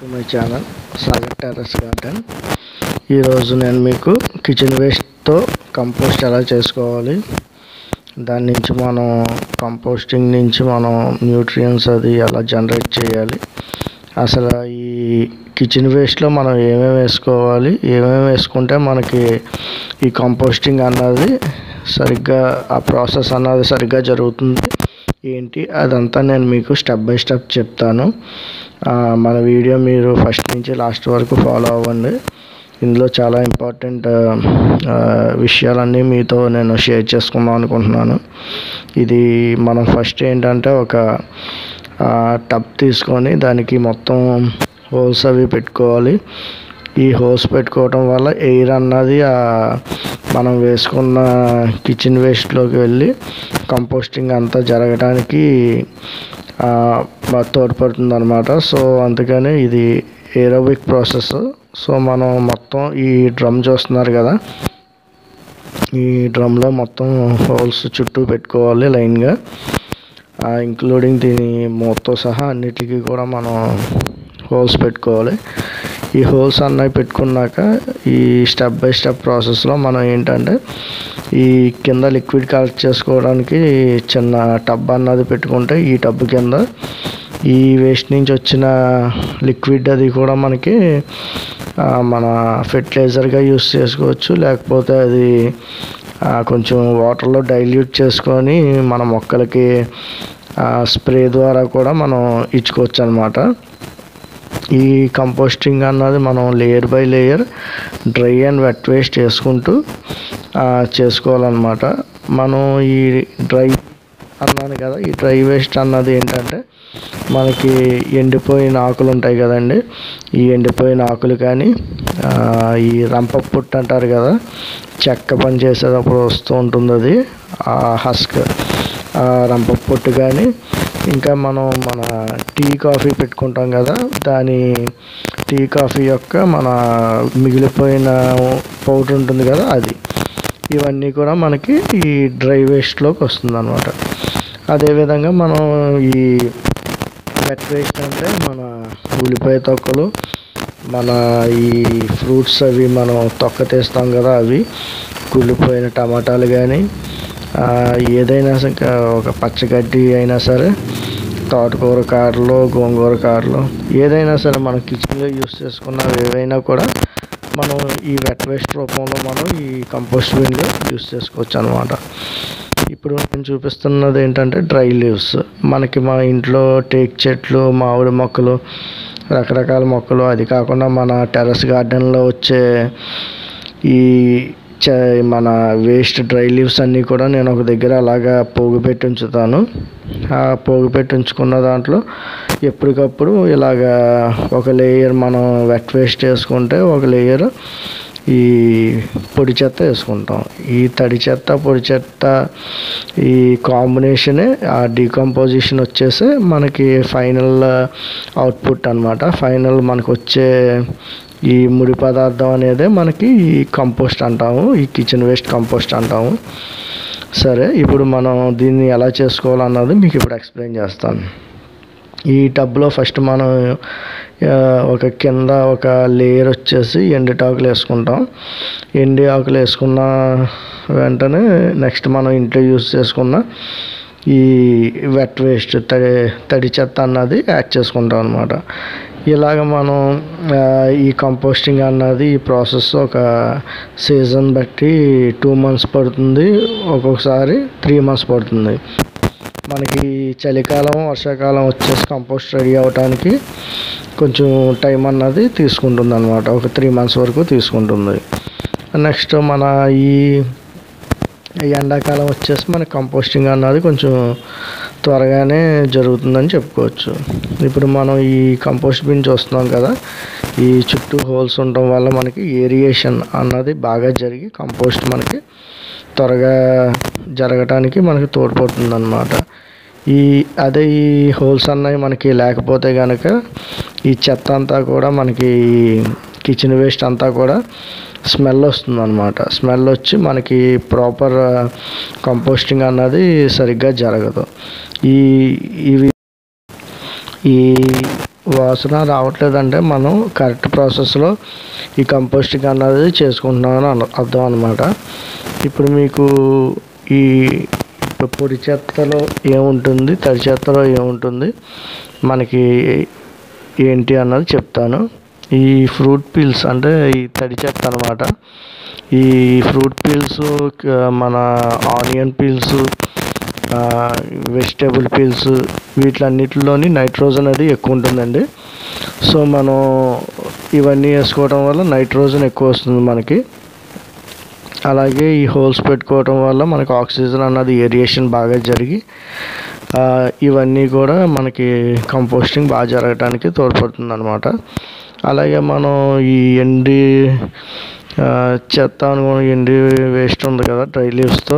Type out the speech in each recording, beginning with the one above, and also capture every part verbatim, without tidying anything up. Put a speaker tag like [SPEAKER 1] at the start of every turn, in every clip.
[SPEAKER 1] To my channel Sagar terrace garden. ఈరోజు నేను మీకు కిచెన్ వేస్ట్తో కంపోస్ట్ ఎలా చేసుకోవాలి, దాని నుంచి మనం కంపోస్టింగ్ నుంచి మనం న్యూట్రియంట్స్ అది ఎలా జనరేట్ చేయాలి, అసలు ఈ కిచెన్ వేస్ట్లో మనం ఏమేమి వేసుకోవాలి, ఏమేమి వేసుకుంటే మనకి ఈ కంపోస్టింగ్ అన్నది సరిగ్గా ఆ ప్రాసెస్ అన్నది సరిగ్గా జరుగుతుంది ఏంటి అదంతా నేను మీకు స్టెప్ బై స్టెప్ చెప్తాను. మన వీడియో మీరు ఫస్ట్ నుంచి లాస్ట్ వరకు ఫాలో అవ్వండి. ఇందులో చాలా ఇంపార్టెంట్ విషయాలన్నీ మీతో నేను షేర్ చేసుకుందాం అనుకుంటున్నాను. ఇది మనం ఫస్ట్ ఏంటంటే ఒక టబ్ తీసుకొని దానికి మొత్తం హోల్స్ అవి పెట్టుకోవాలి. ఈ హోల్స్ పెట్టుకోవటం వల్ల ఎయిర్ అన్నది మనం వేసుకున్న కిచెన్ వేస్ట్లోకి వెళ్ళి కంపోస్టింగ్ అంతా జరగడానికి తోడ్పడుతుంది అన్నమాట. సో అందుకని ఇది ఏరోబిక్ ప్రాసెస్. సో మనం మొత్తం ఈ డ్రమ్ చూస్తున్నారు కదా, ఈ డ్రమ్లో మొత్తం హోల్స్ చుట్టూ పెట్టుకోవాలి లైన్గా, ఇంక్లూడింగ్ దీని మూతతో సహా అన్నిటికీ కూడా మనం హోల్స్ పెట్టుకోవాలి. ఈ హోల్స్ అన్నవి పెట్టుకున్నాక ఈ స్టెప్ బై స్టెప్ ప్రాసెస్లో మనం ఏంటంటే ఈ కింద లిక్విడ్ కలెక్ట్ చేసుకోవడానికి చిన్న టబ్ అన్నది పెట్టుకుంటే ఈ టబ్ కింద ఈ వేస్ట్ నుంచి వచ్చిన లిక్విడ్ అది కూడా మనకి మన ఫెర్టిలైజర్గా యూస్ చేసుకోవచ్చు, లేకపోతే అది కొంచెం వాటర్లో డైల్యూట్ చేసుకొని మన మొక్కలకి స్ప్రే ద్వారా కూడా మనం ఇచ్చుకోవచ్చు అన్నమాట. ఈ కంపోస్టింగ్ అన్నది మనం layer by layer dry and wet waste చేసుకుంటూ చేసుకోవాలన్నమాట. మనం ఈ డ్రై అన్నాను కదా, ఈ డ్రై వేస్ట్ అన్నది ఏంటంటే మనకి ఎండిపోయిన ఆకులు ఉంటాయి కదండి, ఈ ఎండిపోయిన ఆకులు కానీ ఈ రంప పుట్టు అంటారు కదా, చెక్క పని చేసేటప్పుడు వస్తూ ఉంటుంది అది ఆ హస్క్, రంప పొట్టు కానీ, ఇంకా మనం మన టీ కాఫీ పెట్టుకుంటాం కదా, దాని టీ కాఫీ యొక్క మన మిగిలిపోయిన పౌడర్ ఉంటుంది కదా అది, ఇవన్నీ కూడా మనకి ఈ డ్రై వేస్ట్లోకి వస్తుంది అన్నమాట. అదేవిధంగా మనం ఈ వెట్ వేస్ట్ అంటే మన ఉల్లిపాయ తొక్కలు, మన ఈ ఫ్రూట్స్ అవి మనం తొక్క తీస్తాం కదా, అవి కుళ్ళిపోయిన టమాటాలు కానీ ఏదైనా ఒక పచ్చగడ్డి అయినా సరే, తోటకూర కాడలు, గోంగూర కాడలు, ఏదైనా సరే మనం కిచెన్లో యూస్ చేసుకున్నవి ఏవైనా కూడా మనం ఈ వెట్ వేస్ట్ రూపంలో మనం ఈ కంపోస్ట్ బిన్లో యూస్ చేసుకోవచ్చు అనమాట. ఇప్పుడు నేను చూపిస్తున్నది ఏంటంటే డ్రై లీవ్స్. మనకి మా ఇంట్లో టేక్ చెట్లు, మామిడి మొక్కలు, రకరకాల మొక్కలు, అది కాకుండా మన టెర్రస్ గార్డెన్లో వచ్చే ఈ మన వేస్ట్ డ్రై లీవ్స్ అన్నీ కూడా నేను ఒక దగ్గర అలాగా పోగు పెట్టి ఉంచుతాను. ఆ పోగు పెట్టి ఉంచుకున్న దాంట్లో ఎప్పటికప్పుడు ఇలాగా ఒక లేయర్ మనం వెట్ వేస్ట్ వేసుకుంటే ఒక లేయర్ ఈ పొడి చెత్త వేసుకుంటాం. ఈ తడి చెత్త పొడి చెత్త ఈ కాంబినేషనే ఆ డీకంపోజిషన్ వచ్చేసి మనకి ఫైనల్ అవుట్పుట్ అన్నమాట. ఫైనల్ మనకు వచ్చే ఈ ముడి పదార్థం అనేది మనకి ఈ కంపోస్ట్ అంటాము, ఈ కిచెన్ వేస్ట్ కంపోస్ట్ అంటాము. సరే, ఇప్పుడు మనం దీన్ని ఎలా చేసుకోవాలన్నది మీకు ఇప్పుడు ఎక్స్ప్లెయిన్ చేస్తాను. ఈ టబ్లో ఫస్ట్ మనం ఒక కింద ఒక లేయర్ వచ్చేసి ఎండిటాకులు వేసుకుంటాం. ఎండి ఆకులు వేసుకున్న వెంటనే నెక్స్ట్ మనం ఇంట్లో యూస్ చేసుకున్న ఈ వెట్ వేస్ట్ తడి తడి చెత్త అన్నది యాడ్ చేసుకుంటాం అన్నమాట. ఇలాగ మనం ఈ కంపోస్టింగ్ అన్నది ఈ ప్రాసెస్ ఒక సీజన్ బట్టి టూ మంత్స్ పడుతుంది, ఒక్కొక్కసారి త్రీ మంత్స్ పడుతుంది. మనకి చలికాలం, వర్షాకాలం వచ్చేసి కంపోస్ట్ రెడీ అవ్వటానికి కొంచెం టైం అన్నది తీసుకుంటుంది అనమాట, ఒక త్రీ మంత్స్ వరకు తీసుకుంటుంది. నెక్స్ట్ మన ఈ ఎండాకాలం వచ్చేసి మన కంపోస్టింగ్ అన్నది కొంచెం త్వరగానే జరుగుతుందని చెప్పుకోవచ్చు. ఇప్పుడు మనం ఈ కంపోస్ట్ బిన్ చూస్తున్నాం కదా, ఈ చుట్టూ హోల్స్ ఉండటం వల్ల మనకి ఏరియేషన్ అన్నది బాగా జరిగి కంపోస్ట్ మనకి త్వరగా జరగటానికి మనకి తోడ్పడుతుంది అన్నమాట. ఈ అదే ఈ హోల్స్ అన్నవి మనకి లేకపోతే కనుక ఈ చెత్త అంతా కూడా మనకి కిచెన్ వేస్ట్ అంతా కూడా స్మెల్ వస్తుంది అన్నమాట. స్మెల్ వచ్చి మనకి ప్రాపర్ కంపోస్టింగ్ అన్నది సరిగ్గా జరగదు. ఈ ఇవి ఈ వాసన రావట్లేదంటే మనం కరెక్ట్ ప్రాసెస్లో ఈ కంపోస్టింగ్ అన్నది చేసుకుంటున్నామని అన అర్థం అనమాట. ఇప్పుడు మీకు ఈ పొడి చెత్తలో ఏముంటుంది, తడి చెత్తలో ఏముంటుంది, మనకి ఏంటి అన్నది చెప్తాను. ఈ ఫ్రూట్ పీల్స్ అంటే ఈ తడి చెత్త అనమాట. ఈ ఫ్రూట్ పీల్స్, మన ఆనియన్ పీల్స్, వెజిటేబుల్ పీల్స్, వీటిలన్నిటిలోని నైట్రోజన్ అనేది ఎక్కువ ఉంటుందండి. సో మనం ఇవన్నీ వేసుకోవడం వల్ల నైట్రోజన్ ఎక్కువ వస్తుంది మనకి. అలాగే ఈ హోల్స్ పెట్టుకోవడం వల్ల మనకి ఆక్సిజన్ అన్నది ఏరియేషన్ బాగా జరిగి ఇవన్నీ కూడా మనకి కంపోస్టింగ్ బాగా జరగడానికి తోడ్పడుతుంది అనమాట. అలాగే మనం ఈ ఎండి చెత్త అనుకోని ఎండి వేస్ట్ ఉంది కదా డ్రై లీవ్స్తో,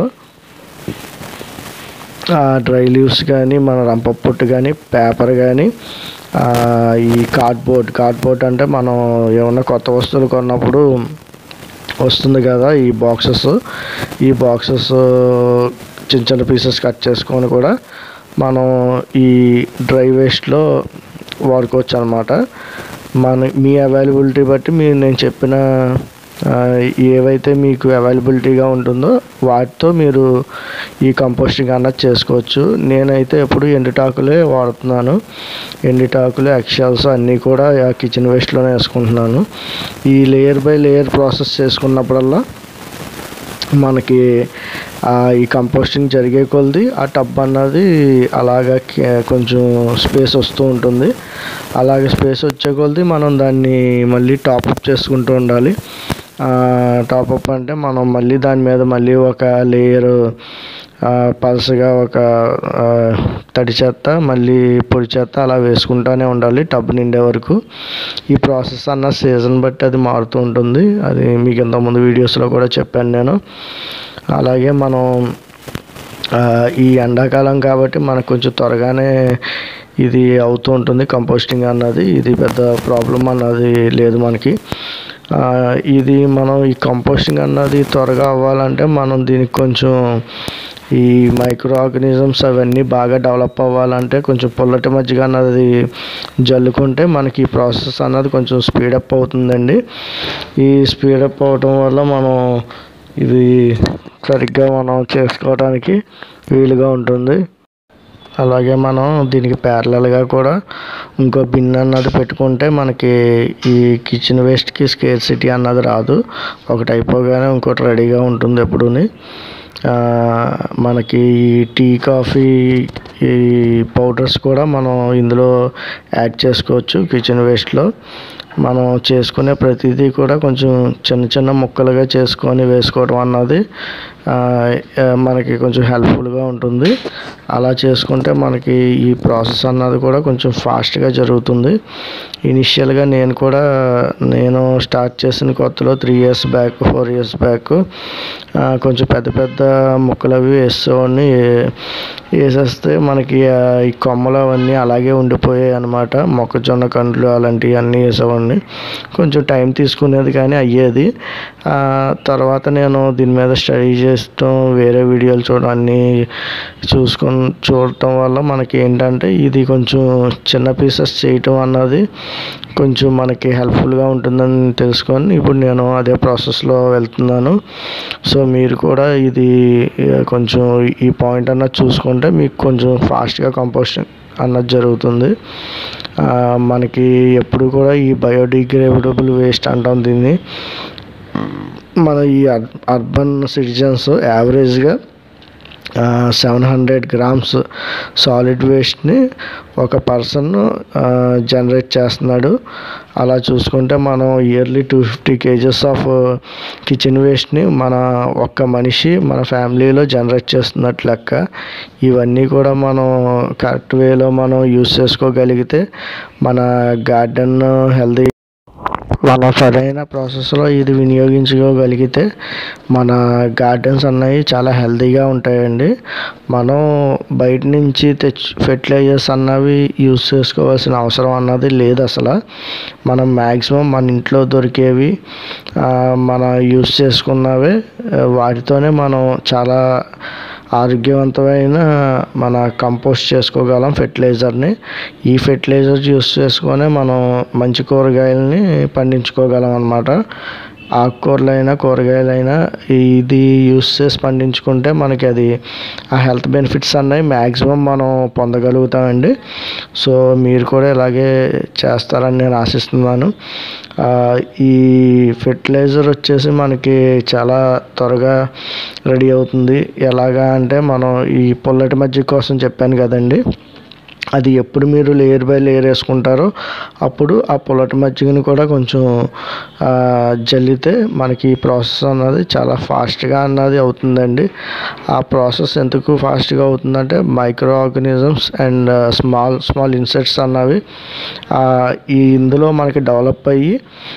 [SPEAKER 1] ఆ డ్రై లీవ్స్ కానీ, మన రంప పొట్టు కానీ, పేపర్ కానీ, ఈ కార్డ్బోర్డ్ కార్డ్బోర్డ్ అంటే మనం ఏమన్నా కొత్త వస్తువులు కొన్నప్పుడు వస్తుంది కదా ఈ బాక్సెస్, ఈ బాక్సెస్ చిన్న చిన్న పీసెస్ కట్ చేసుకొని కూడా మనం ఈ డ్రై వేస్ట్లో వాడుకోవచ్చు అనమాట. మన మీ అవైలబిలిటీ బట్టి మీరు నేను చెప్పిన ఏవైతే మీకు అవైలబిలిటీగా ఉంటుందో వాటితో మీరు ఈ కంపోస్టింగ్ అన్నది చేసుకోవచ్చు. నేనైతే ఎప్పుడు ఎండుటాకులే వాడుతున్నాను. ఎండుటాకులు, ఎక్షల్స్ అన్నీ కూడా కిచెన్ వేస్ట్లోనే వేసుకుంటున్నాను. ఈ లేయర్ బై లేయర్ ప్రాసెస్ చేసుకున్నప్పుడల్లా మనకి ఈ కంపోస్టింగ్ జరిగే కొలది ఆ టబ్ అన్నది అలాగా కొంచెం స్పేస్ వస్తూ ఉంటుంది. అలాగే స్పేస్ వచ్చే కొలది మనం దాన్ని మళ్ళీ టాపప్ చేసుకుంటూ ఉండాలి. టాపప్ అంటే మనం మళ్ళీ దాని మీద మళ్ళీ ఒక లేయరు పల్సగా ఒక తడి చెత్త, మళ్ళీ పొడి చెత్త అలా వేసుకుంటూనే ఉండాలి టబ్ నిండే వరకు. ఈ ప్రాసెస్ అన్న సీజన్ బట్టి అది మారుతూ ఉంటుంది. అది మీకు ఇంతకుముందు వీడియోస్లో కూడా చెప్పాను నేను. అలాగే మనం ఈ ఎండాకాలం కాబట్టి మనకు కొంచెం త్వరగానే ఇది అవుతూ ఉంటుంది కంపోస్టింగ్ అన్నది. ఇది పెద్ద ప్రాబ్లం అన్నది లేదు మనకి. ఇది మనం ఈ కంపోస్టింగ్ అన్నది త్వరగా అవ్వాలంటే మనం దీనికి కొంచెం ఈ మైక్రో ఆర్గానిజమ్స్ అవన్నీ బాగా డెవలప్ అవ్వాలంటే కొంచెం పుల్లటి మజ్జిగ అన్నది జల్లుకుంటే మనకి ఈ ప్రాసెస్ అన్నది కొంచెం స్పీడప్ అవుతుందండి. ఈ స్పీడప్ అవటం వల్ల మనం ఇది సరిగ్గా మనం చేసుకోవడానికి వీలుగా ఉంటుంది. అలాగే మనం దీనికి ప్యారలల్గా కూడా ఇంకో బిన్ అన్నది పెట్టుకుంటే మనకి ఈ కిచెన్ వేస్ట్కి స్కేర్సిటీ అన్నది రాదు. ఒకటి అయిపోగానే ఇంకోటి రెడీగా ఉంటుంది ఎప్పుడూని. మనకి ఈ టీ, కాఫీ, ఈ పౌడర్స్ కూడా మనం ఇందులో యాడ్ చేసుకోవచ్చు. కిచెన్ వేస్ట్లో మనం చేసుకునే ప్రతిదీ కూడా కొంచెం చిన్న చిన్న ముక్కలుగా చేసుకొని వేసుకోవడం అన్నది మనకి కొంచెం హెల్ప్ఫుల్గా ఉంటుంది. అలా చేసుకుంటే మనకి ఈ ప్రాసెస్ అన్నది కూడా కొంచెం ఫాస్ట్గా జరుగుతుంది. ఇనిషియల్గా నేను కూడా నేను స్టార్ట్ చేసిన కొత్తలో three years back four years back కొంచెం పెద్ద పెద్ద ముక్కలు అవి వేసేవాడిని. వేసేస్తే మనకి ఈ కొమ్మలు అవన్నీ అలాగే ఉండిపోయాయి అన్నమాట. మొక్కజొన్న కండ్లు అలాంటివి అన్నీ వేసేవాడిని. కొంచెం టైం తీసుకునేది కానీ అయ్యేది. తర్వాత నేను దీని మీద స్టడీ చేస్తాం, వేరే వీడియోలు చూడడం అన్నీ చూసుకొని చూడటం వల్ల మనకి ఏంటంటే ఇది కొంచెం చిన్న పీసెస్ చేయటం అన్నది కొంచెం మనకి హెల్ప్ఫుల్గా ఉంటుందని తెలుసుకొని ఇప్పుడు నేను అదే ప్రాసెస్లో వెళ్తున్నాను. సో మీరు కూడా ఇది కొంచెం ఈ పాయింట్ అన్నది చూసుకుంటే మీకు కొంచెం ఫాస్ట్గా కంపోస్టింగ్ అన్నది జరుగుతుంది. మనకి ఎప్పుడు కూడా ఈ బయోడిగ్రేడబుల్ వేస్ట్ అంటాం దీన్ని. మన ఈ అర్బన్ సిటిజన్స్ యావరేజ్గా సెవెన్ హండ్రెడ్ గ్రామ్స్ సాలిడ్ వేస్ట్ని ఒక పర్సన్ జనరేట్ చేస్తున్నాడు. అలా చూసుకుంటే మనం yearly two fifty kgs of kitchen వేస్ట్ని మన ఒక్క మనిషి మన ఫ్యామిలీలో జనరేట్ చేస్తున్నట్లు లెక్క. ఇవన్నీ కూడా మనం కరెక్ట్ వేలో మనం యూస్ చేసుకోగలిగితే మన గార్డెన్ హెల్తీ మనం సరైన ప్రాసెస్లో ఇది వినియోగించుకోగలిగితే మన గార్డెన్స్ అన్నవి చాలా హెల్తీగా ఉంటాయండి. మనం బయట నుంచి తెచ్చి ఫెర్టిలైజర్స్ అన్నవి యూస్ చేసుకోవాల్సిన అవసరం అన్నది లేదు అసలు. మనం మ్యాక్సిమం మన ఇంట్లో దొరికేవి మన యూస్ చేసుకున్నవే వాటితోనే మనం చాలా ఆరోగ్యవంతమైన మన కంపోస్ట్ చేసుకోగలం ఫెర్టిలైజర్ని. ఈ ఫెర్టిలైజర్ యూస్ చేసుకొని మనం మంచి కూరగాయలని పండించుకోగలం అన్నమాట. ఆకుకూరలైనా కూరగాయలైనా ఇది యూస్ చేసి పండించుకుంటే మనకి అది ఆ హెల్త్ బెనిఫిట్స్ అన్నవి మ్యాక్సిమం మనం పొందగలుగుతామండి. సో మీరు కూడా ఇలాగే చేస్తారని నేను ఆశిస్తున్నాను. ఈ ఫెర్టిలైజర్ వచ్చేసి మనకి చాలా త్వరగా రెడీ అవుతుంది. ఎలాగా అంటే మనం ఈ పుల్లటి మజ్జిగ కోసం చెప్పాను కదండి, అది ఎప్పుడు మీరు లేయర్ బై లేయర్ వేసుకుంటారో అప్పుడు ఆ పుల్లటి మజ్జిగని కూడా కొంచెం జల్లితే మనకి ఈ ప్రాసెస్ అన్నది చాలా ఫాస్ట్గా అన్నది అవుతుందండి. ఆ ప్రాసెస్ ఎందుకు ఫాస్ట్గా అవుతుందంటే micro organisms and small small insects అన్నవి ఈ ఇందులో మనకి డెవలప్ అయ్యి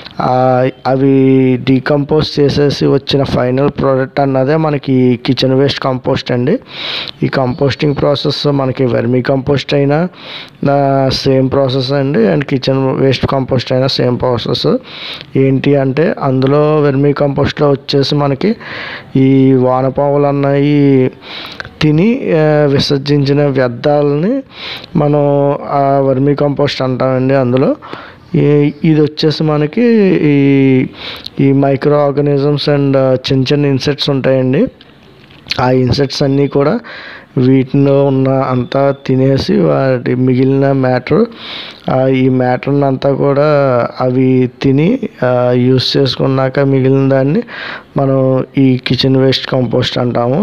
[SPEAKER 1] అవి డీకంపోజ్ చేసేసి వచ్చిన ఫైనల్ ప్రోడక్ట్ అన్నదే మనకి కిచెన్ వేస్ట్ కంపోస్ట్ అండి. ఈ కంపోస్టింగ్ ప్రాసెస్ మనకి వెర్మీ కంపోస్ట్ అయినా సేమ్ ప్రాసెస్ అండి, అండ్ కిచెన్ వేస్ట్ కంపోస్ట్ అయినా సేమ్ ప్రాసెస్. ఏంటి అంటే అందులో వెర్మీ కంపోస్ట్లో వచ్చేసి మనకి ఈ వానపాములు అన్నవి తిని విసర్జించిన వ్యర్థాలని మనం ఆ వర్మీ కంపోస్ట్ అంటామండి. అందులో ఇది వచ్చేసి మనకి ఈ ఈ మైక్రో ఆర్గానిజమ్స్ అండ్ చిన్న చిన్న ఇన్సెక్ట్స్ ఉంటాయండి. ఆ ఇన్సెక్ట్స్ అన్నీ కూడా వీటిలో ఉన్న అంతా తినేసి వాటి మిగిలిన మ్యాటర్ ఈ మ్యాటర్ని అంతా కూడా అవి తిని యూస్ చేసుకున్నాక మిగిలిన దాన్ని మనం ఈ కిచెన్ వేస్ట్ కంపోస్ట్ అంటాము.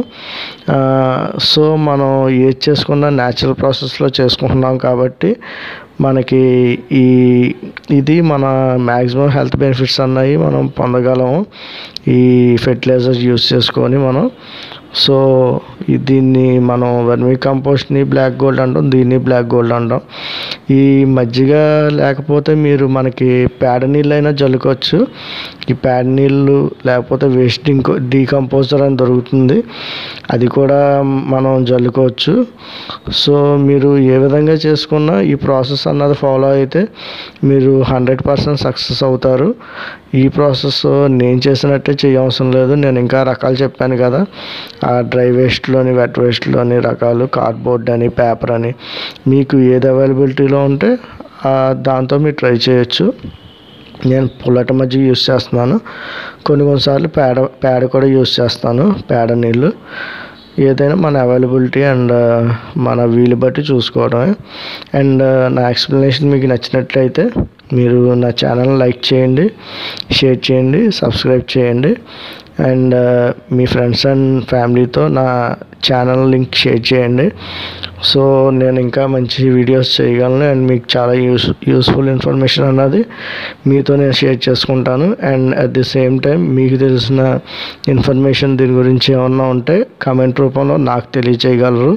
[SPEAKER 1] సో మనం ఏది చేసుకున్నా న్యాచురల్ ప్రాసెస్లో చేసుకుంటున్నాం కాబట్టి మనకి ఈ ఇది మన మ్యాక్సిమం హెల్త్ బెనిఫిట్స్ అన్నవి మనం పొందగలము ఈ ఫెర్టిలైజర్స్ యూస్ చేసుకొని మనం. సో దీన్ని మనం వర్మీ కంపోస్ట్ని బ్లాక్ గోల్డ్ అంటాం, దీన్ని బ్లాక్ గోల్డ్ అంటాం. ఈ మజ్జిగ లేకపోతే మీరు మనకి పేడ నీళ్ళు అయినా జల్లుకోవచ్చు. ఈ పేడ నీళ్ళు లేకపోతే వేస్ట్ డింకో డీకంపోజర్ అని దొరుకుతుంది, అది కూడా మనం జల్లుకోవచ్చు. సో మీరు ఏ విధంగా చేసుకున్నా ఈ ప్రాసెస్ అన్నది ఫాలో అయితే మీరు హండ్రెడ్ పర్సెంట్ సక్సెస్ అవుతారు. ఈ ప్రాసెస్ నేను చేసినట్టే చేయవసరం లేదు. నేను ఇంకా రకాలు చెప్పాను కదా, ఆ డ్రై వేస్ట్లోని వెట్ వేస్ట్లోని రకాలు, కార్డ్బోర్డ్ అని పేపర్ అని, మీకు ఏది అవైలబిలిటీలో ఉంటే దాంతో మీరు ట్రై చేయొచ్చు. నేను పుల్లటి మజ్జిగ యూస్ చేస్తున్నాను, కొన్ని కొన్నిసార్లు పేడ పేడ కూడా యూస్ చేస్తాను, పేడ నీళ్ళు. ఏదైనా మన అవైలబిలిటీ అండ్ మన వీలు బట్టి చూసుకోవడమే. అండ్ నా ఎక్స్ప్లెనేషన్ మీకు నచ్చినట్లయితే మీరు నా ఛానల్ లైక్ చేయండి, షేర్ చేయండి, సబ్స్క్రైబ్ చేయండి. అండ్ మీ ఫ్రెండ్స్ అండ్ ఫ్యామిలీతో నా ఛానల్ లింక్ షేర్ చేయండి. సో నేను ఇంకా మంచి వీడియోస్ చేయగలను అండ్ మీకు చాలా యూస్ యూస్ఫుల్ ఇన్ఫర్మేషన్ అన్నది మీతో నేను షేర్ చేసుకుంటాను. And at the same time మీకు తెలిసిన ఇన్ఫర్మేషన్ దీని గురించి ఏమన్నా ఉంటే కామెంట్ రూపంలో నాకు తెలియచేయగలరు.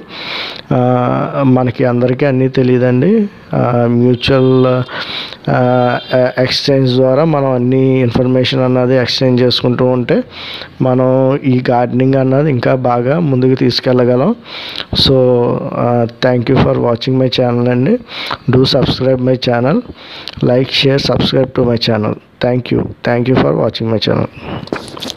[SPEAKER 1] మనకి అందరికీ అన్నీ తెలియదండి. మ్యూచువల్ ఎక్స్చేంజ్ ద్వారా మనం అన్ని ఇన్ఫర్మేషన్ అన్నది ఎక్స్చేంజ్ చేసుకుంటూ ఉంటే మనం ఈ గార్డెనింగ్ అన్నది ఇంకా బాగా ముందుకు తీసుకెళ్ళగలం. So thank you for watching my channel అండి. Do subscribe my channel, like, share, subscribe to my channel. Thank you thank you for watching my channel.